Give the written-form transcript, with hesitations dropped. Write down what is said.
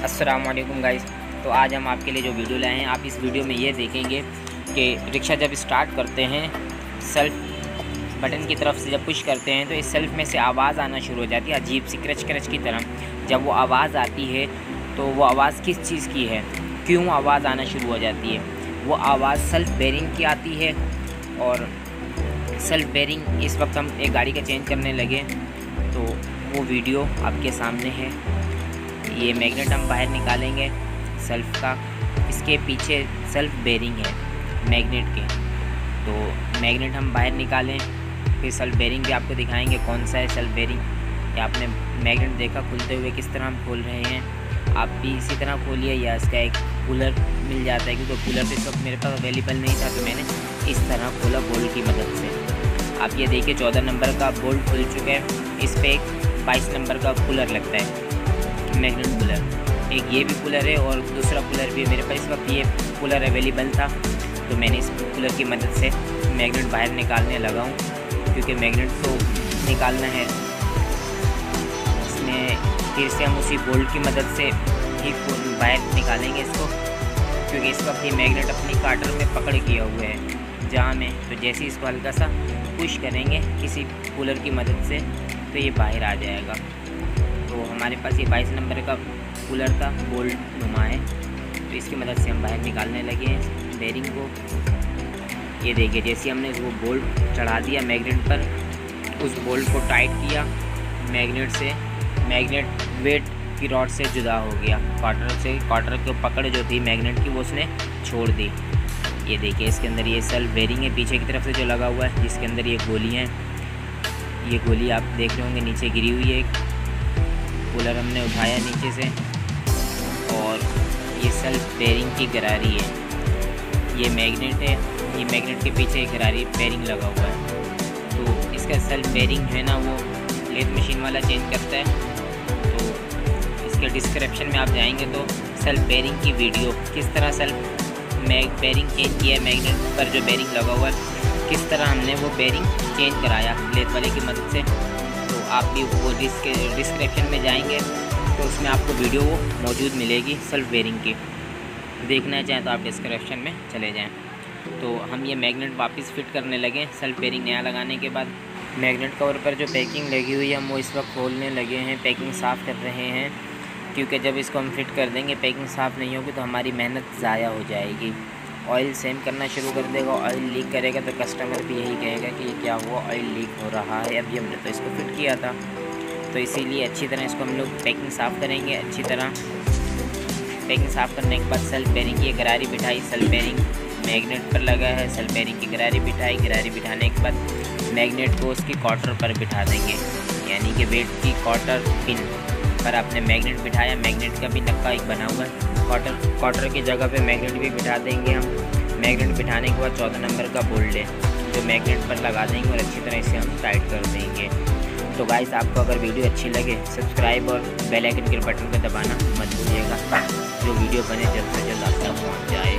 अस्सलाम वालेकुम गाइस। तो आज हम आपके लिए जो वीडियो लाए हैं, आप इस वीडियो में ये देखेंगे कि रिक्शा जब स्टार्ट करते हैं, सेल्फ बटन की तरफ से जब पुश करते हैं तो इस सेल्फ में से आवाज़ आना शुरू हो जाती है, अजीब सी क्रच क्रच की तरह। जब वो आवाज़ आती है तो वो आवाज़ किस चीज़ की है, क्यों आवाज़ आना शुरू हो जाती है? वो आवाज़ सेल्फ बेरिंग की आती है। और सेल्फ बेरिंग इस वक्त हम एक गाड़ी का चेंज करने लगे तो वो वीडियो आपके सामने है। ये मैग्नेट हम बाहर निकालेंगे सेल्फ का, इसके पीछे सेल्फ बेरिंग है मैग्नेट के। तो मैग्नेट हम बाहर निकालें, फिर सेल्फ बेरिंग भी आपको दिखाएंगे कौन सा है सेल्फ बेरिंग। या आपने मैग्नेट देखा खुलते हुए किस तरह हम खोल रहे हैं, आप भी इसी तरह खोलिए। या इसका एक कूलर मिल जाता है, क्योंकि कूलर तो इस वक्त मेरे पास अवेलेबल नहीं था, तो मैंने इस तरह खोला बोल्ट की मदद से। आप ये देखिए 14 नंबर का बोल्ट खुल चुका है, इस पर एक 22 नंबर का कूलर लगता है, मैग्नेट कूलर। एक ये भी कूलर है और दूसरा कूलर भी मेरे पास इस वक्त ये कूलर अवेलेबल था, तो मैंने इस कूलर की मदद से मैग्नेट बाहर निकालने लगा हूँ, क्योंकि मैग्नेट तो निकालना है। इसमें फिर से हम उसी बोल्ट की मदद से ही बाहर निकालेंगे इसको, क्योंकि इस वक्त ये मैग्नेट अपनी कार्टर में पकड़ किया हुआ है जहाँ में। तो जैसे इसको हल्का सा पुश करेंगे किसी कूलर की मदद से तो ये बाहर आ जाएगा। तो हमारे पास ये 22 नंबर का कूलर था, बोल्ट नुमा है, तो इसकी मदद से हम बाहर निकालने लगे हैं बेरिंग को। ये देखिए जैसे हमने वो बोल्ट चढ़ा दिया मैग्नेट पर, उस बोल्ट को टाइट किया मैग्नेट से, मैग्नेट वेट की रॉड से जुदा हो गया, क्वार्टर से। क्वार्टर की पकड़ जो थी मैग्नेट की वो उसने छोड़ दी। ये देखिए इसके अंदर ये सेल्फ बेरिंग है पीछे की तरफ से जो लगा हुआ है, जिसके अंदर ये गोली हैं। ये गोली आप देख रहे होंगे नीचे गिरी हुई है। एक कूलर हमने उठाया नीचे से, और ये सेल्फ बेरिंग की गरारी है। ये मैग्नेट है, ये मैग्नेट के पीछे एक गरारी बेरिंग लगा हुआ है। तो इसका सेल्फ बेरिंग है ना, वो लेथ मशीन वाला चेंज करता है। तो इसके डिस्क्रिप्शन में आप जाएंगे तो सेल्फ बेरिंग की वीडियो, किस तरह सेल्फ बेरिंग चेंज किया है मैग्नेट पर जो बेरिंग लगा हुआ है, किस तरह हमने वो बेरिंग चेंज कराया लेथ वाले की मदद से। तो आप भी वो डिस्क्रिप्शन में जाएंगे तो उसमें आपको वीडियो वो मौजूद मिलेगी सेल्फ बेरिंग की। देखना चाहें तो आप डिस्क्रिप्शन में चले जाएं। तो हम ये मैग्नेट वापस फिट करने लगे सेल्फ बेरिंग नया लगाने के बाद। मैग्नेट कवर पर जो पैकिंग लगी हुई है हम वो इस वक्त खोलने लगे हैं, पैकिंग साफ़ कर रहे हैं, क्योंकि जब इसको हम फिट कर देंगे पैकिंग साफ़ नहीं होगी तो हमारी मेहनत ज़ाया हो जाएगी। ऑयल सेम करना शुरू कर देगा, ऑयल लीक करेगा तो कस्टमर भी यही कहेगा कि ये क्या हुआ, ऑयल लीक हो रहा है। अभी हमने तो इसको फिट किया था, तो इसीलिए अच्छी तरह इसको हम लोग पैकिंग साफ़ करेंगे। अच्छी तरह पैकिंग साफ़ करने के बाद सेल्फ बेरिंग की गरारी बिठाई, सेल्फ बेरिंग मैग्नेट पर लगा है, सेल्फ बेरिंग की गरारी बिठाई। गरारी बिठाने के बाद मैग्नेट को उसकी क्वार्टर पर बिठा देंगे, यानी कि वेट की क्वार्टर पिन पर आपने मैग्नेट बिठाया। मैग्नेट का भी नक्का एक बना हुआ है, क्वार्टर की जगह पे मैग्नेट भी बिठा देंगे हम। मैग्नेट बिठाने के बाद 14 नंबर का बोल्ट है जो मैग्नेट पर लगा देंगे और अच्छी तरह इसे हम टाइट कर देंगे। तो गाइस, आपको अगर वीडियो अच्छी लगे सब्सक्राइब और बेल आइकन के बटन को दबाना मत भूलिएगा, जो वीडियो बने जल्द से जल्द आप तक पहुँच जाए।